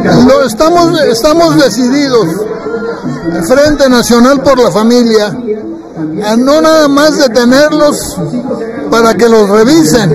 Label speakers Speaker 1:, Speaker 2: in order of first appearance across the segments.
Speaker 1: Estamos decididos, Frente Nacional por la Familia, a no nada más detenerlos para que los revisen.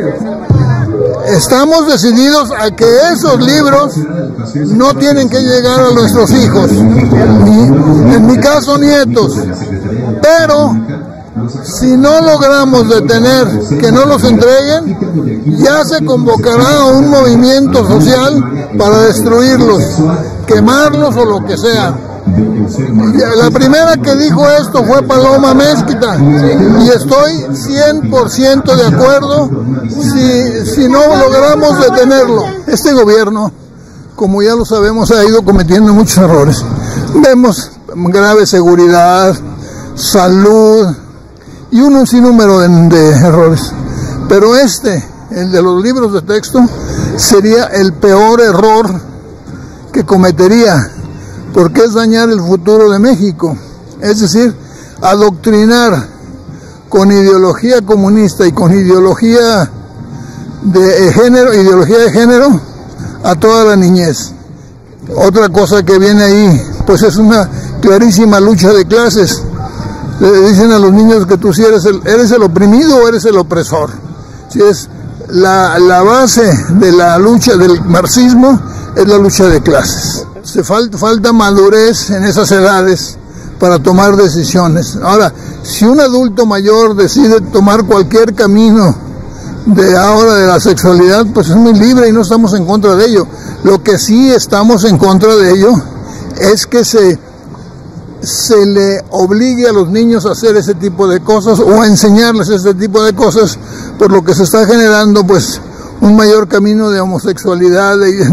Speaker 1: Estamos decididos a que esos libros no tienen que llegar a nuestros hijos, en mi caso nietos, pero si no logramos detener que no los entreguen, ya se convocará a un movimiento social para destruirlos, quemarlos o lo que sea. La primera que dijo esto fue Paloma Mezquita y estoy 100% de acuerdo si no logramos detenerlo. Este gobierno, como ya lo sabemos, ha ido cometiendo muchos errores. Vemos grave seguridad, salud y un sinnúmero de errores, pero el de los libros de texto, sería el peor error que cometería, porque es dañar el futuro de México, es decir, adoctrinar con ideología comunista y con ideología de género a toda la niñez. Otra cosa que viene ahí, pues es una clarísima lucha de clases. Le dicen a los niños que tú sí eres el oprimido o eres el opresor. Si es la base de la lucha del marxismo, es la lucha de clases. Falta madurez en esas edades para tomar decisiones. Ahora, si un adulto mayor decide tomar cualquier camino de la sexualidad, pues es muy libre y no estamos en contra de ello. Lo que sí estamos en contra de ello es que se le obligue a los niños a hacer ese tipo de cosas o a enseñarles ese tipo de cosas, por lo que se está generando pues un mayor camino de homosexualidad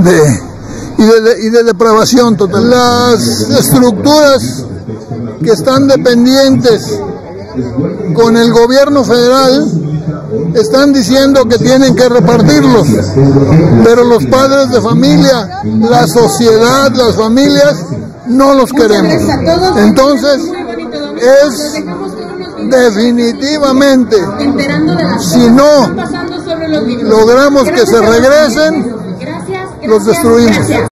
Speaker 1: y de depravación total. Las estructuras que están dependientes con el gobierno federal están diciendo que tienen que repartirlos, pero los padres de familia, la sociedad, las familias, no los queremos. Entonces, es definitivamente, si no logramos que se regresen, los destruimos.